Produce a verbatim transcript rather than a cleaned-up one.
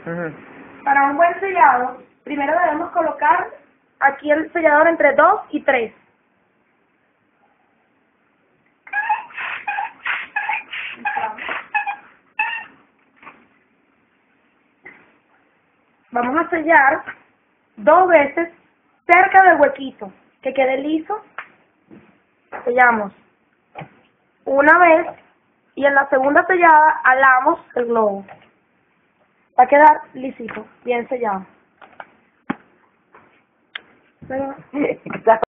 Uh-huh. Para un buen sellado, primero debemos colocar aquí el sellador entre dos y tres. Vamos a sellar dos veces cerca del huequito, que quede liso. Sellamos una vez y en la segunda sellada alamos el globo. Va a quedar lisito, bien sellado.